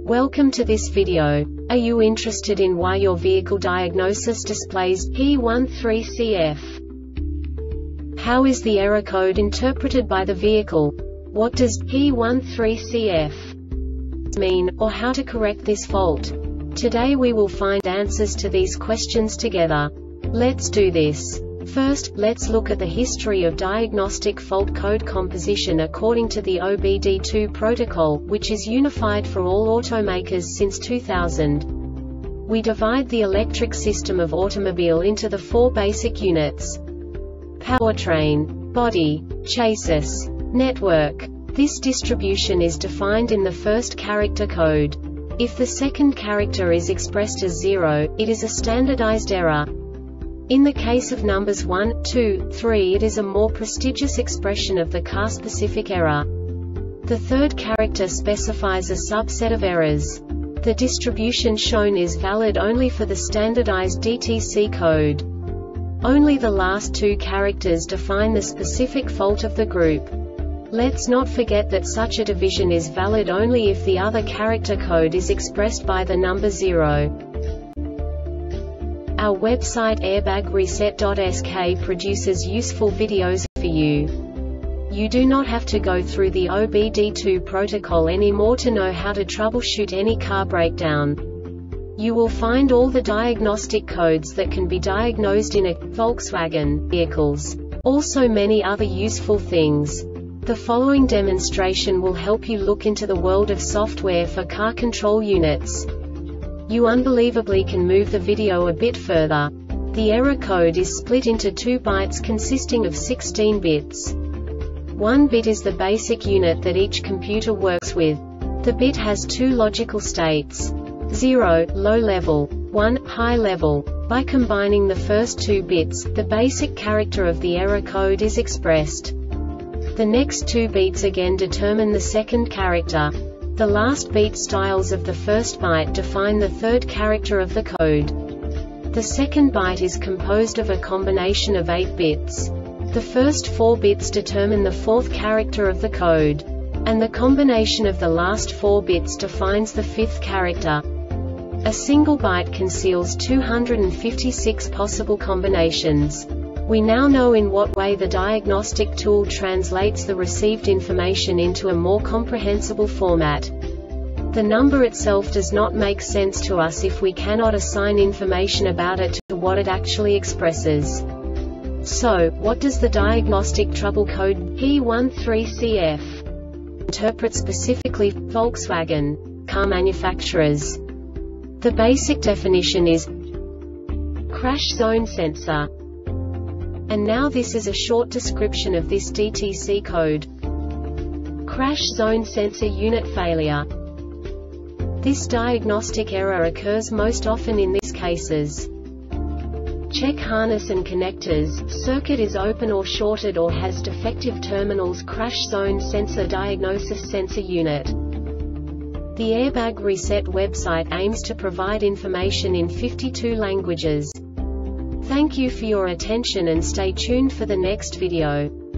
Welcome to this video. Are you interested in why your vehicle diagnosis displays P13CF? How is the error code interpreted by the vehicle? What does P13CF mean, or how to correct this fault? Today we will find answers to these questions together. Let's do this. First, let's look at the history of diagnostic fault code composition according to the OBD2 protocol, which is unified for all automakers since 2000. We divide the electric system of automobile into the four basic units: powertrain, body, chassis, network. This distribution is defined in the first character code. If the second character is expressed as 0, it is a standardized error. In the case of numbers 1, 2, 3, it is a more prestigious expression of the car-specific error. The third character specifies a subset of errors. The distribution shown is valid only for the standardized DTC code. Only the last two characters define the specific fault of the group. Let's not forget that such a division is valid only if the other character code is expressed by the number 0. Our website airbagreset.sk produces useful videos for you. You do not have to go through the OBD2 protocol anymore to know how to troubleshoot any car breakdown. You will find all the diagnostic codes that can be diagnosed in a Volkswagen vehicles. Also many other useful things. The following demonstration will help you look into the world of software for car control units. You unbelievably can move the video a bit further. The error code is split into 2 bytes consisting of 16 bits. 1 bit is the basic unit that each computer works with. The bit has 2 logical states: 0, low level, 1, high level. By combining the first 2 bits, the basic character of the error code is expressed. The next 2 beats again determine the second character. The last beat styles of the first byte define the third character of the code. The second byte is composed of a combination of 8 bits. The first 4 bits determine the fourth character of the code. And the combination of the last 4 bits defines the fifth character. A single byte conceals 256 possible combinations. We now know in what way the diagnostic tool translates the received information into a more comprehensible format. The number itself does not make sense to us if we cannot assign information about it to what it actually expresses. So, what does the diagnostic trouble code P13CF interpret specifically for Volkswagen car manufacturers? The basic definition is crash zone sensor. And now this is a short description of this DTC code. Crash zone sensor unit failure. This diagnostic error occurs most often in these cases: check harness and connectors, circuit is open or shorted or has defective terminals. Crash zone sensor diagnosis sensor unit. The Airbag Reset website aims to provide information in 52 languages. Thank you for your attention and stay tuned for the next video.